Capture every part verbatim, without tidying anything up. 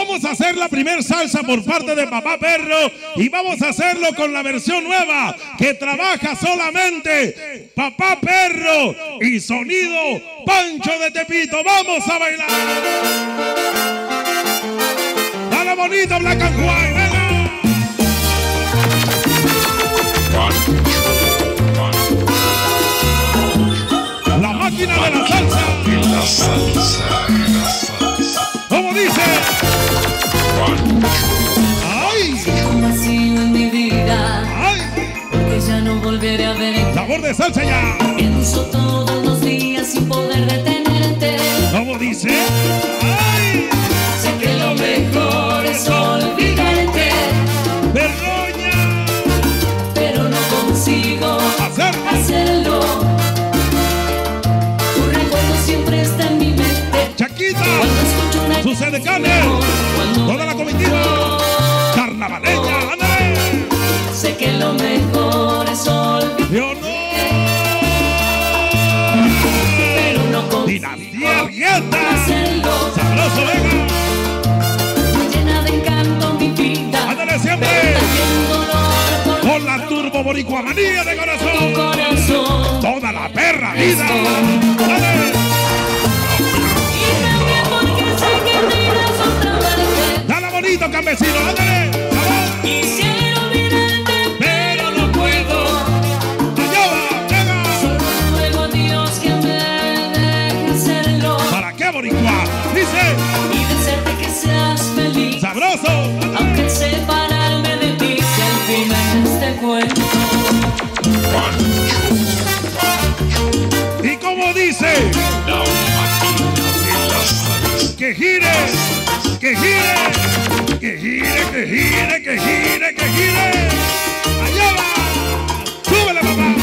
vamos a hacer la primer salsa por parte de Papá Perro y vamos a hacerlo con la versión nueva que trabaja solamente Papá Perro y sonido Pancho de Tepito. Vamos a bailar. Dale bonito, Black and White, venga. La máquina de la salsa. La salsa, la salsa. ¿Cómo dice? ¡Ay! Un vacío en mi vida, ¡Ay! porque ya no volveré a ver. Sabor de salsa ya. Pienso todos los días sin poder detenerte. ¿Cómo dice? ¡Ay! Sé que lo mejor es olvidarte, ¡Perroña! pero no consigo Hacerlo. hacerlo. Tu recuerdo siempre está en mi mente. Chaquita, Cuando escucho una sus edecanes, cuando toda la comitiva carnavaleña, ándale. sé que lo mejor es olvidarte, ¡Yo no! pero no consigo Dinastía Arrieta, hacerlo. sabroso, venga. Llena de encanto mi vida, Ándale siempre. también dolor por Con la turbo boricua manía de tu corazón. corazón. Toda la perra vida. Dale. Y también porque sé que te irás otra vez. Dale bonito, campesino, ándale. Vamos. Quisiera olvidarte, pero no puedo. Allá va, venga. Solo ruego a Dios que me deje hacerlo ¿Para qué, boricua? Dice, y desearte que seas feliz, sabroso. aunque separarme de ti sea el final de este cuento. ¿Y cómo dice? La máquina de la salsa. Que gire, que gire, que gire, que gire, que gire, que gire. Allá va. Súbele, papá.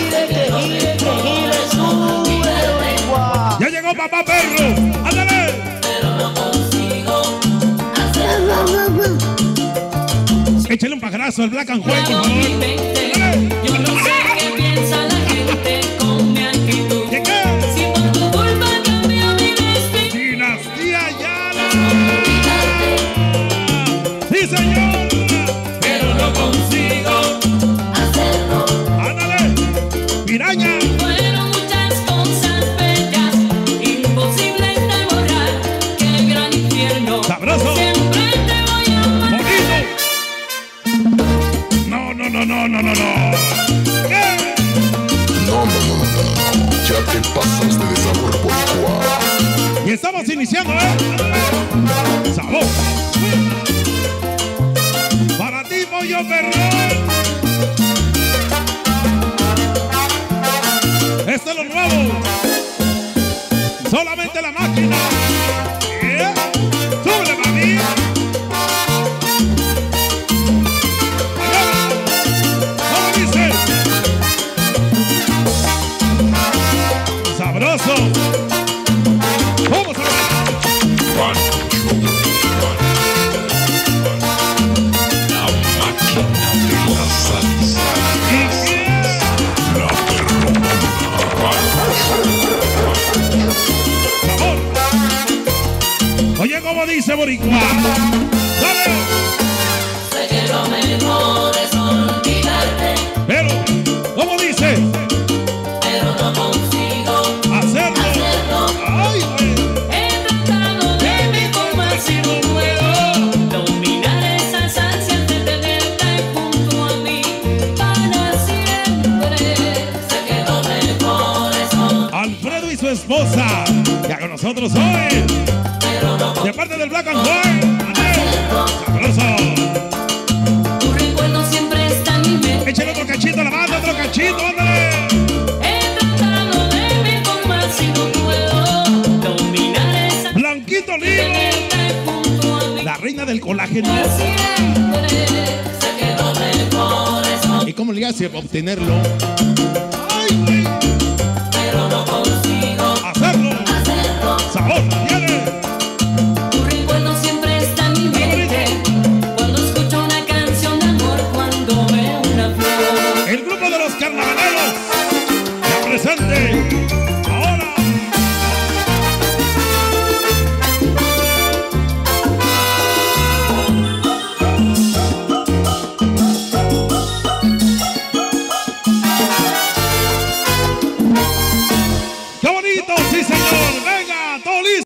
Ya llegó Papá Perro. Ándale. Pero no consigo hacerlo. Échale un pajarazo al Black and White, por Hago mi favor. mente. Yo no sé qué piensa la gente con mi actitud. ¿Qué qué? Si por tu culpa cambió mi destino. Dinastía Ayala. Olvidarte, Sí, señor. pero no consigo hacerlo. Ándale. Piraña. Fueron muchas cosas bellas, imposibles de borrar. Qué gran infierno. Sabroso. Siempre te voy a amar. Bonito. No, no, no, no, no, no, no. ¿Qué? No, no, no, no, no. Ya te pasaste de sabor boricua. Y estamos iniciando, ¿eh? Sabor. Para ti, pollo perrón. Esto es lo nuevo. Solamente la máquina. Yeah. Súbele, mami. Allá va. ¿Cómo dice? Sabroso. Vamos a ver. La máquina de la salsa. ¿Y qué? La perrona. Sabor. Oye, ¿cómo dice Boricua? Dale. Sé que lo mejor es olvidarte, Pero, ¿cómo dice? pero no consigo Hacerlo. hacerlo. Ay, güey. He tratado de mi forma si no puedo dominar esas ansias de tenerte junto a mí para siempre. Sé que lo mejor es olvidarte, Alfredo y su esposa. Ya con nosotros hoy. pero no De parte del Black and White. Ándale. Sabroso. tu recuerdo siempre está en mi mente. Échale otro cachito a la banda, otro cachito, ándale. He tratado de mi forma si no puedo dominar esas Blanquito de lindo. tenerte junto a mí La reina del colágeno. para siempre. Sé que lo mejor es olvidarte. ¿Y cómo le hace para obtenerlo?